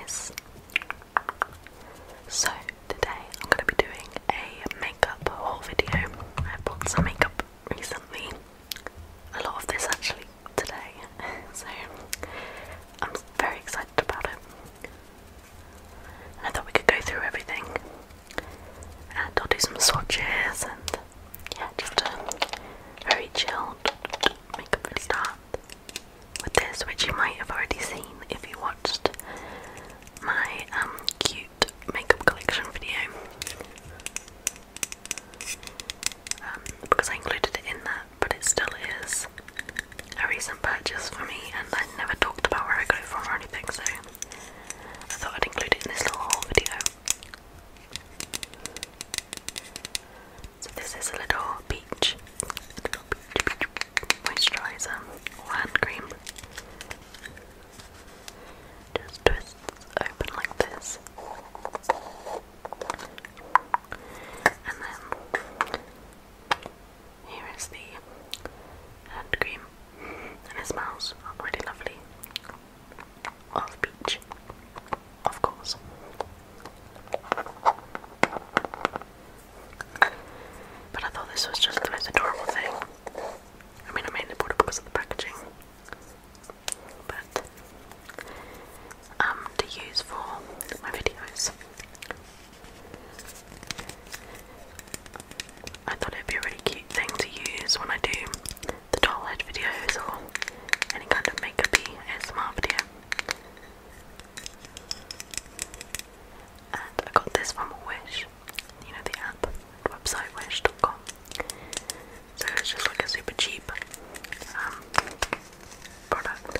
guys. So today I'm going to be doing a makeup haul video. I bought some makeup recently, a lot of this actually today, so I'm very excited about it. And I thought we could go through everything, and I'll do some swatches and yeah, just a very chilled makeup start with this, which you might have already seen if you watched my cute makeup collection video, because I included it in that, but it still is a recent purchase for me, and I never talked about where I got it from or anything, so I thought I'd include it in this little haul video. So this is a little peach moisturiser or hand cream. Just twists open like this, and then here is the hand cream, and it smells really lovely of peach, of course. But I thought this was just the most adorable thing. I mean, I mainly bought it because of the packaging, but to use for my videos, I thought it'd be a really cute thing to use when I do the doll head videos or any kind of makeup-y ASMR video. And I got this from Wish, you know, the app, website wish.com. So it's just like a super cheap product.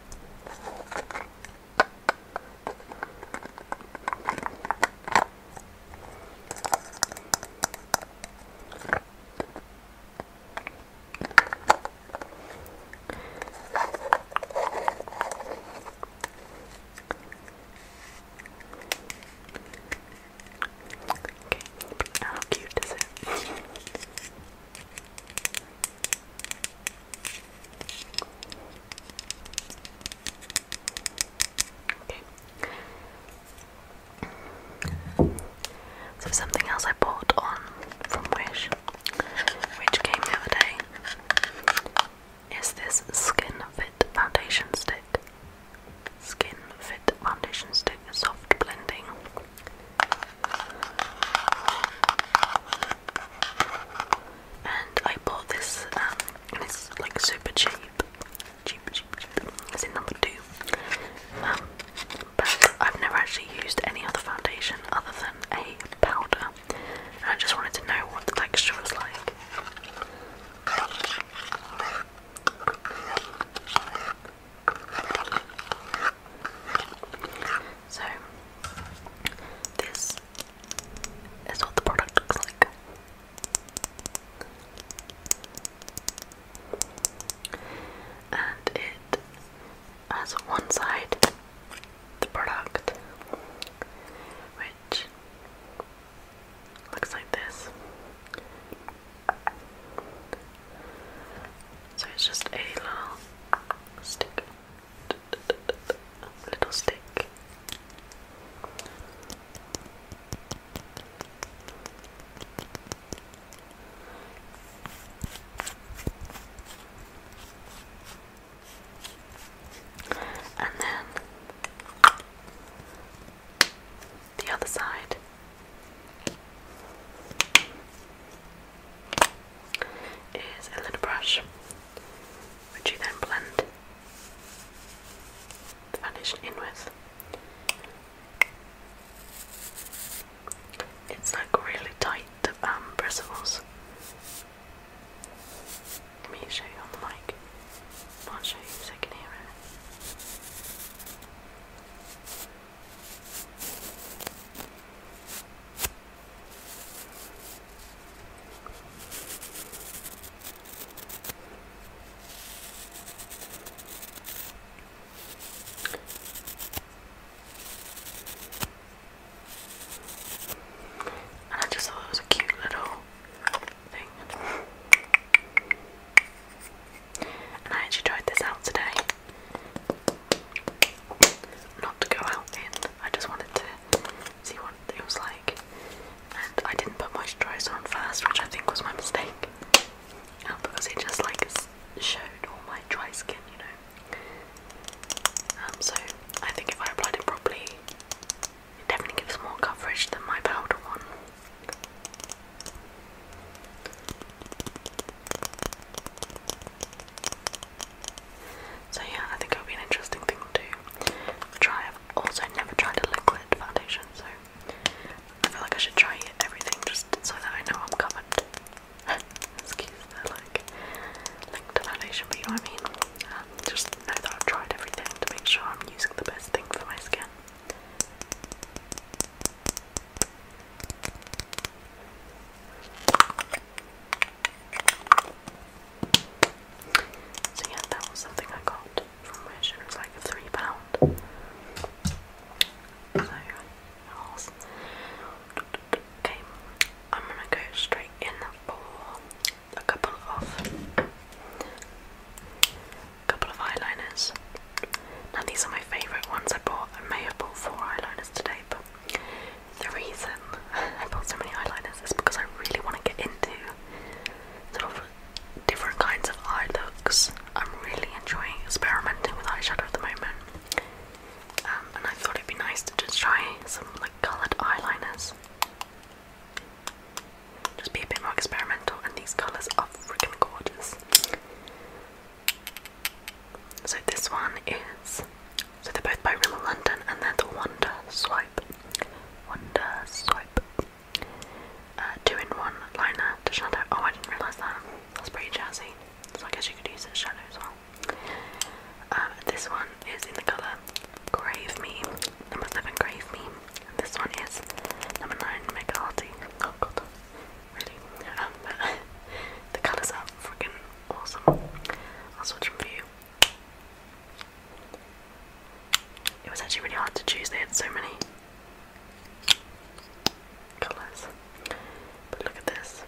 Okay, how cute is it? Okay. So something else I bought from Wish, which came the other day, is this Skin Fit foundation stick. Skin Fit foundation stick, soft blending. And I bought this, and it's like super cheap. It's in number 2. But I've never actually used any other foundation other than a powder, and I just wanted to know what the texture was like. So this is what the product looks like. And it has one side, the product, which looks like this. So it's just a little stick, little stick. And then the other side is a little brush, which you then blend the foundation in with. It's like really tight bristles. Let me show you on the mic. I'll show you so you can hear it. And these are my favourite ones I bought. I may have bought 4 eyeliners today, but the reason I bought so many eyeliners is because I really want to get into sort of different kinds of eye looks. I'm really enjoying experimenting with eyeshadow at the moment. And I thought it'd be nice to just try some like coloured eyeliners. Just be a bit more experimental, and these colours are freaking gorgeous. So this one is, so they're both by Rimmel London, and they're the Wonder Swipe. Wonder Swipe. 2-in-1 liner to shadow. Oh, I didn't realise that. That's pretty jazzy. So I guess you could use it as shadow as well. This one is in the colour Grave Me, number 7 Grave Me. And this one is number 9 Mega Hearty. Oh god, really? But the colours are freaking awesome. I'll swatch them for you. It was actually really hard to choose, they had so many colours. But look at this.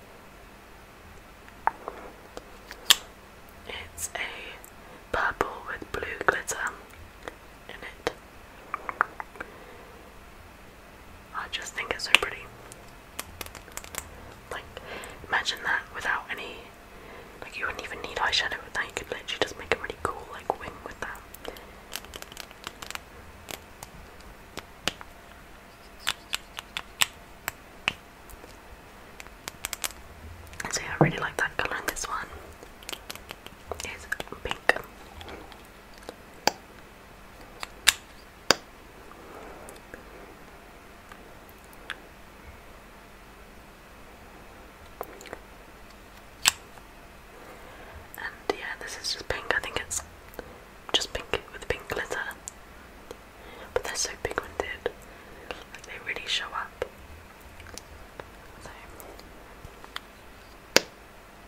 It's a purple with blue glitter in it. I just think it's so pretty. Like, imagine that without any, like you wouldn't even need eyeshadow with that, you could literally just make a really cool like wing with that. So yeah, I really like that colour, and this one is pink. And yeah, this is just pink. I think it's just pink with pink glitter. But they're so pigmented. Like they really show up. So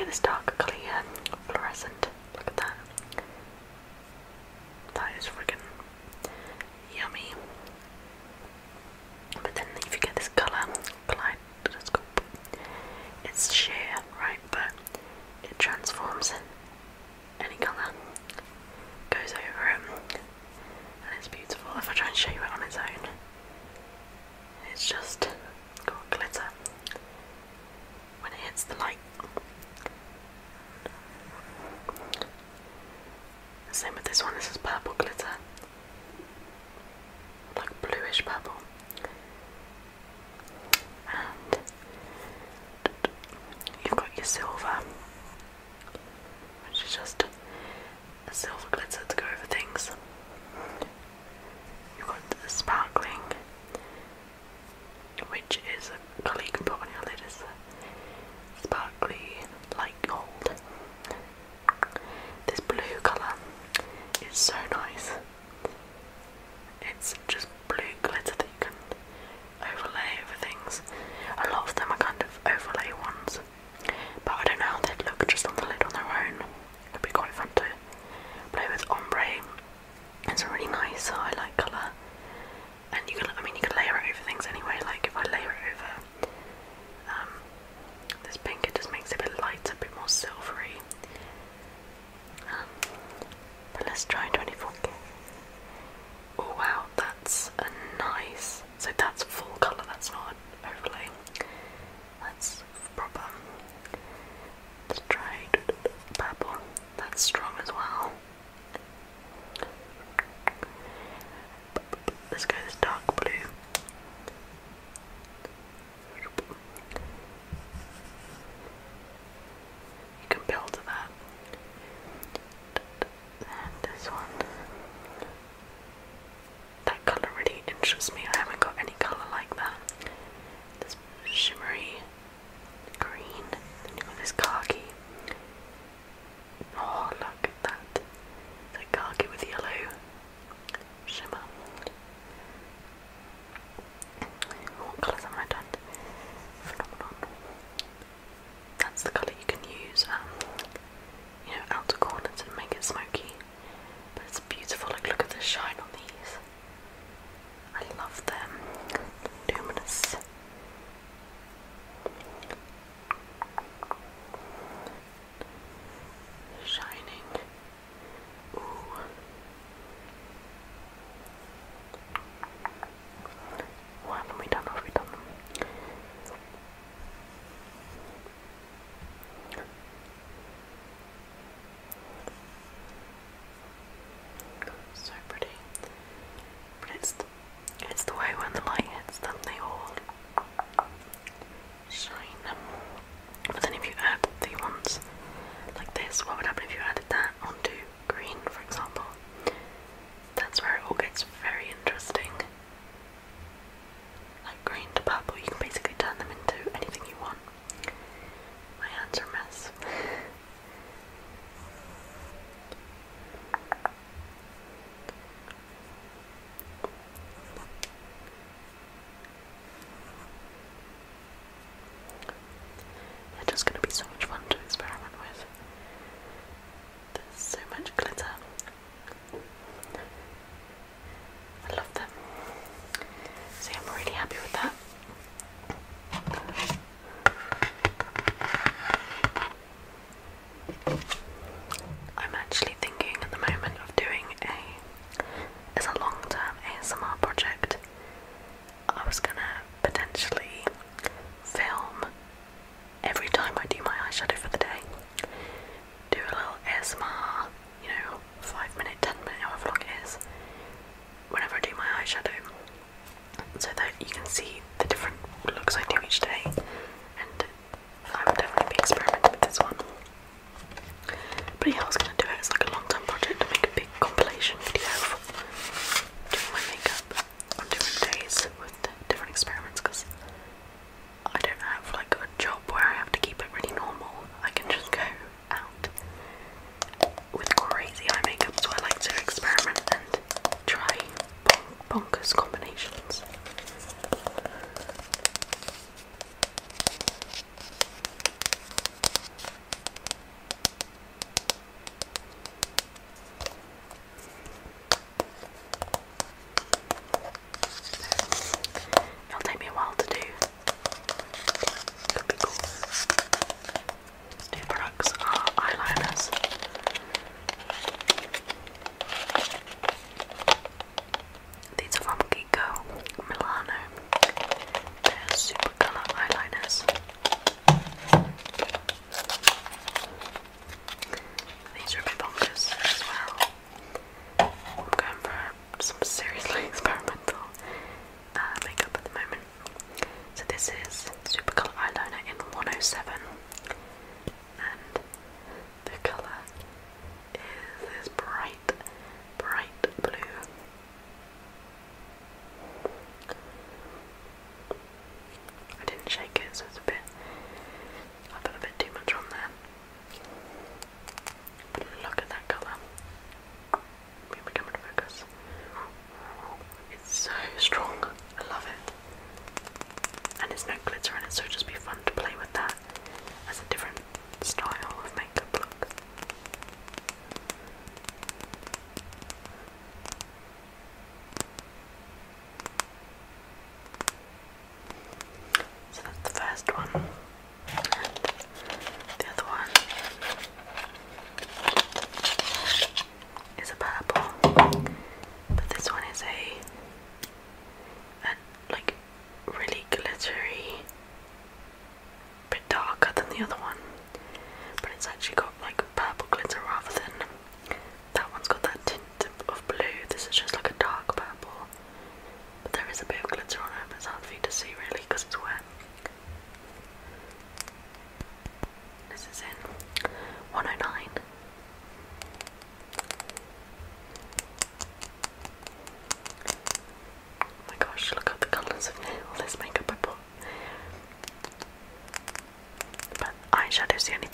this darker clear fluorescent. Look at that. That is friggin' yummy. But then if you get this colour kaleidoscope, it's sheer, right? But it transforms any colour, goes over it, and it's beautiful. If I try and show you it on its own, it's just got glitter when it hits the light. The same with this one. This is purple glitter, like bluish purple. And you've got your silver, which is just a silver glitter to go over things. You've got the sparkling, which is a colour you can put on your lid. It's sparkly one. And the other one is a purple. But this one is a like really glittery, bit darker than the other one. But it's actually got like purple glitter rather than that one's got that tint of blue. This is just like a dark purple. But there is a bit of glitter on it, but it's hard for you to see really because it's wet. This is in 109. Oh my gosh, look at the colours of all this makeup I put. But eyeshadow's the only